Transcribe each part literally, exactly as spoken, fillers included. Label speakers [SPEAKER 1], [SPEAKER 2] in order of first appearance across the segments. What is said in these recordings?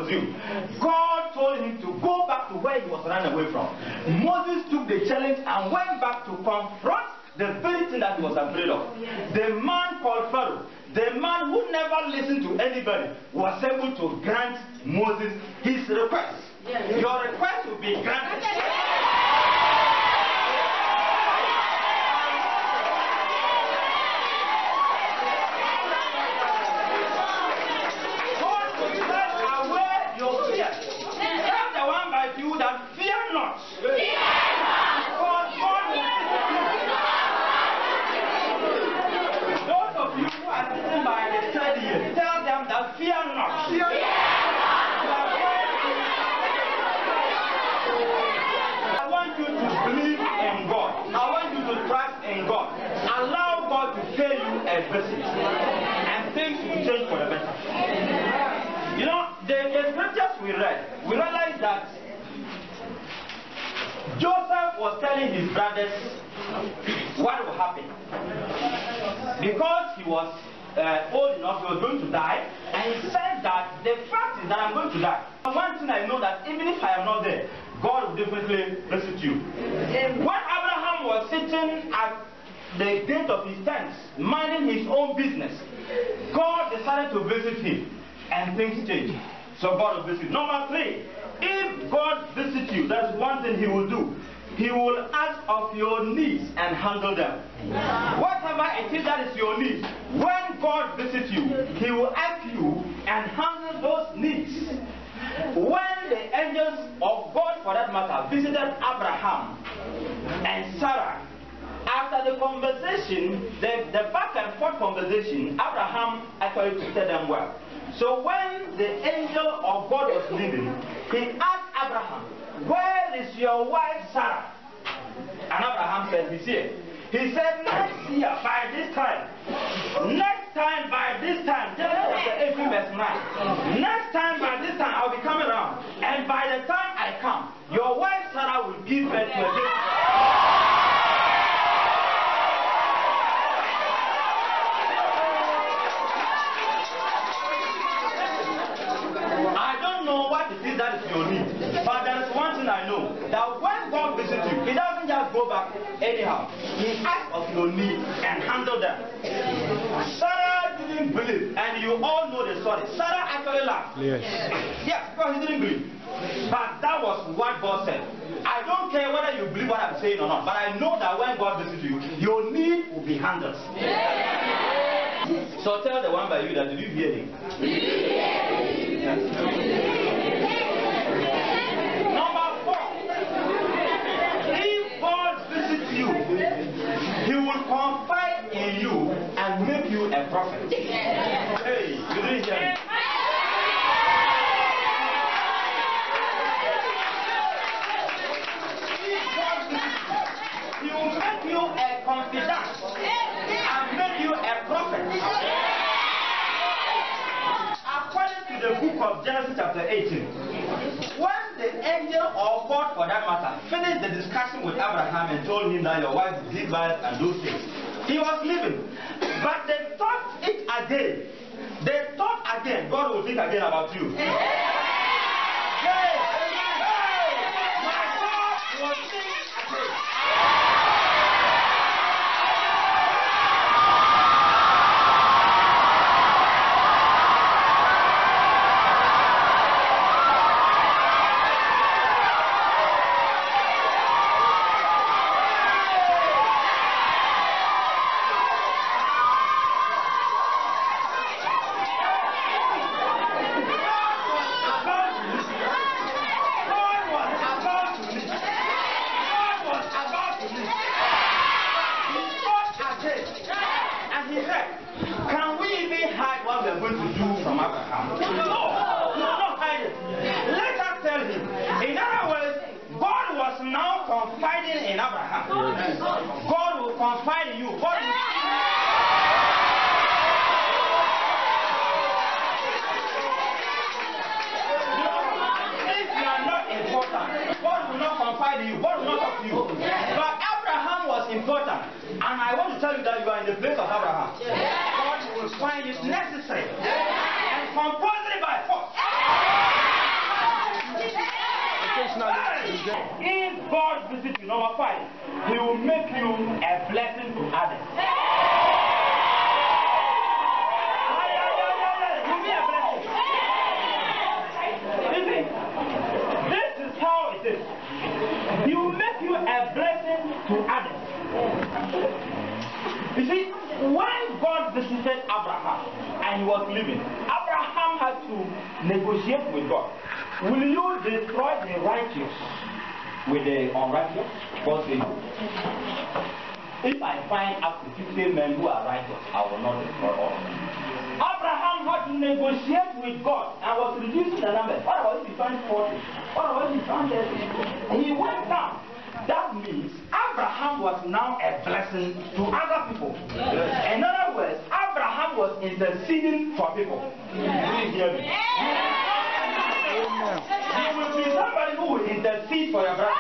[SPEAKER 1] you. God told him to go back to where he was running away from. Moses took the challenge and went back to confront the very thing that he was afraid of. The man called Pharaoh, the man who never listened to anybody, was able to grant Moses his request. Yes. Your request will be granted. God will take away your fear. Tell the one by you that fear not. Fear not. God, God will those of you who are sitting by the third year, tell them that fear not. Fear not. I want you to believe in God. I want you to trust in God. Allow God to pay you a visit, and things will change for the better. You know, the, the scriptures we read, we realized that Joseph was telling his brothers what will happen. Because he was uh, old enough, he was going to die, and he said that the fact is that I'm going to die. One thing I know, that even if I am not there, God will definitely visit you. When Abraham was sitting at the gate of his tent, minding his own business, God decided to visit him, and things changed. So God will visit. Number three, if God visits you, that's one thing he will do. He will ask of your needs and handle them. Whatever it is that is your needs, when God visits you, he will ask you and handle those needs. When the angels of God, for that matter, visited Abraham and Sarah, after the conversation, the, the back and forth conversation, Abraham actually treated them well. So when the angel of God was leaving, he asked Abraham, "Where is your wife Sarah?" And Abraham said, "He's here." He said, "Next year, by this time, next time, by this time, Genesis chapter eighteen, verse nine, next time, by this time, I'll be coming around. And by the time I come, your wife Sarah will give birth to a baby." I don't know what it is that is your need, but there is one thing I know, that when God visits you, he doesn't just go back anyhow. He asks of your needs and handle them. Sarah didn't believe, and you all know the story. Sarah actually laughed. Yes. Yes, because he didn't believe. But that was what God said. I don't care whether you believe what I'm saying or not, but I know that when God visits you, your need will be handled. So tell the one by you that, did you hear him? Number four, if God visits you, he will confide in you and make you a prophet. Hey, you didn't hear me? If God visits you, he will make you a confidant and make you a prophet. According to the book of Genesis chapter eighteen, when the angel of God, for that matter, finished the discussion with Abraham and told him that your wife will give birth and those things, he was leaving. But they thought it again. They thought again. God will think again about you. Hey, hey, my God will think again. Confiding in Abraham. God will confide in you. God will... If you are not important, God will not confide in you. God will not talk to you. But Abraham was important. And I want to tell you that you are in the place of Abraham. God will find it necessary and compulsory by force. If God visits you, number five, He will make you a blessing to others. You will be a blessing. Listen, this is how it is. He will make you a blessing to others. You see, when God visited Abraham and he was living, Abraham had to negotiate with God. Will you destroy the righteous with the unrighteous? God said, if I find up to fifty men who are righteous, I will not destroy all. Abraham had to negotiate with God and was reducing the number. What about if he found forty? What about if he found thirty? He went down. That means Abraham was now a blessing to other people. Yes. In other words, Abraham was interceding for people. Yes. You will be somebody who will intercede for your brother.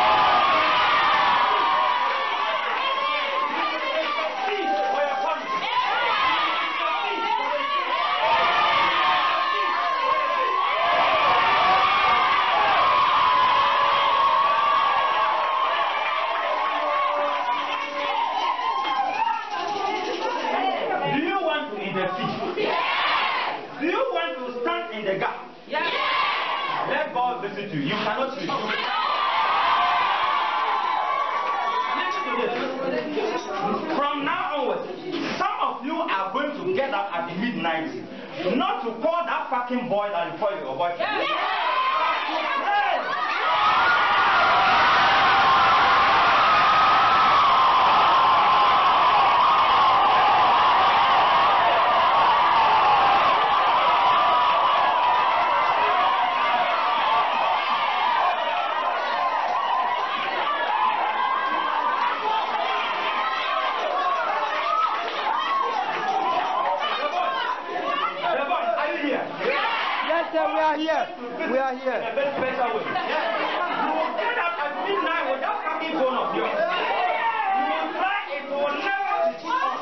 [SPEAKER 1] Visit you. You cannot sleep. Listen to this. From now onwards, some of you are going to get up at the midnight, not to call that fucking boy that you call your boyfriend. Yeah.
[SPEAKER 2] We are here. We are here.
[SPEAKER 1] In a very special way. Yeah. You will get up at midnight with that fucking phone of yours. You will try it, will never be put on.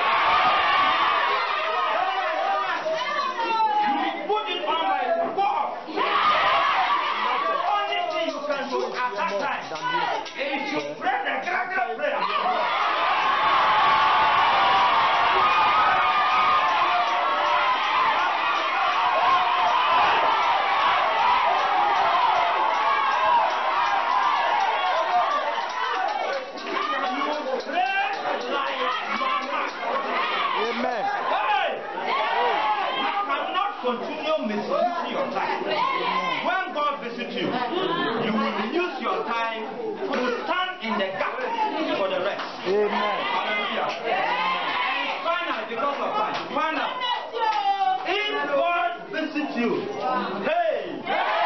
[SPEAKER 1] You will put it on by it will go off. The only thing you can do at that time is to pray the gradual prayer. Continue misusing your time. When God visits you, you will use your time to stand in the gap for the rest.
[SPEAKER 2] Amen.
[SPEAKER 1] Hallelujah. And finally, because of time, finally, if God visits you, hey,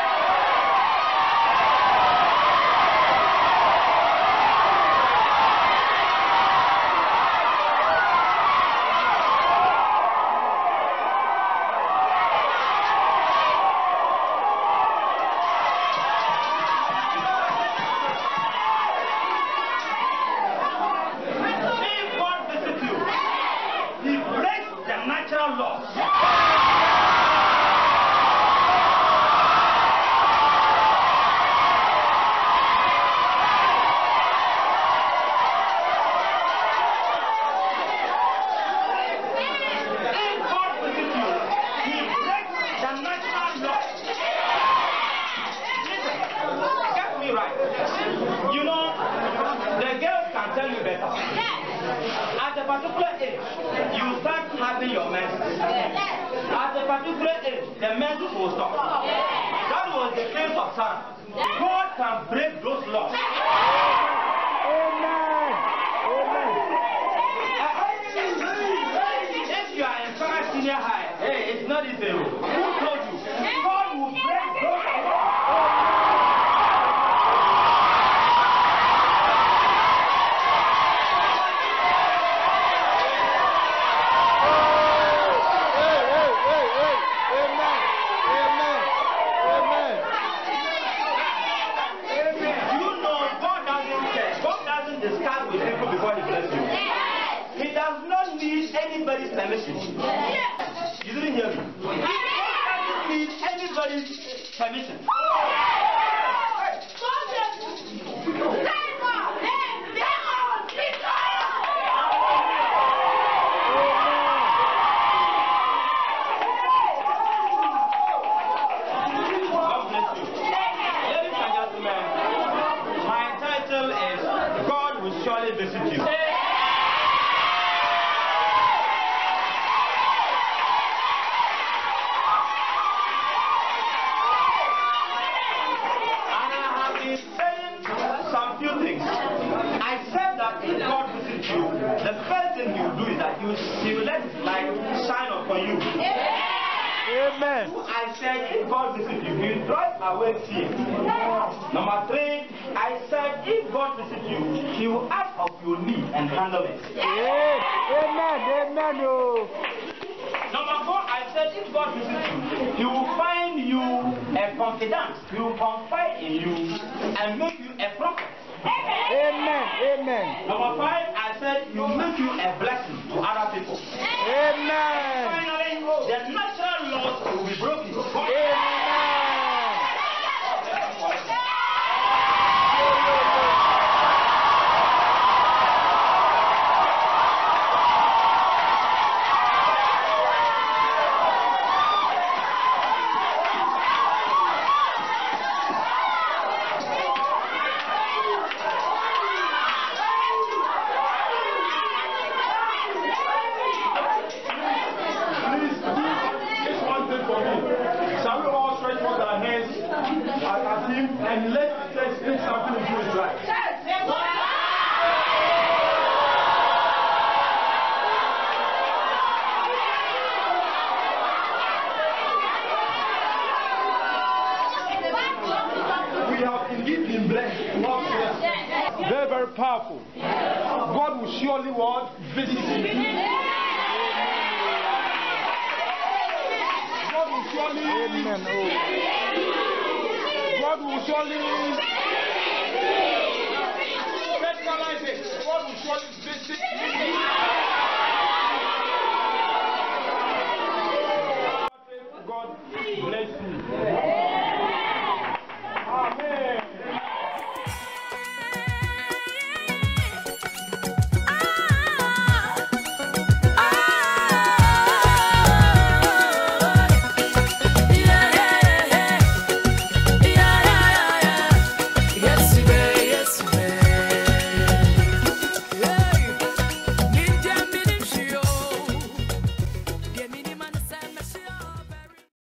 [SPEAKER 1] your menses. At a particular age, the menses will stop. That was the case of Sarah. God can break those laws.
[SPEAKER 2] Amen. Amen.
[SPEAKER 1] If you are in Paga senior high, hey, it's not easy. Who told you? God will break those laws. Anybody's permission. Yes. You didn't hear me. God doesn't need anybody's permission. he will, he will let his light shine upon you.
[SPEAKER 2] Amen.
[SPEAKER 1] I said, if God visits you, he will drive away tears. Number three, I said, if God visits you, he will ask of your need and handle it.
[SPEAKER 2] Amen. Amen. Oh.
[SPEAKER 1] Number four, I said, if God visits you, he will find you a confidant. He will confide in you and make you a prophet.
[SPEAKER 2] Amen. Amen.
[SPEAKER 1] Number five, I said, he will make you a blessing to other people.
[SPEAKER 2] Amen.
[SPEAKER 1] Finally, the natural laws will be broken.
[SPEAKER 2] Amen.
[SPEAKER 3] And let's take something into his life. We have indeed been blessed. Very, very powerful. God will surely what? Visit you. God will surely. Amen. God will surely specialize it. God will surely visit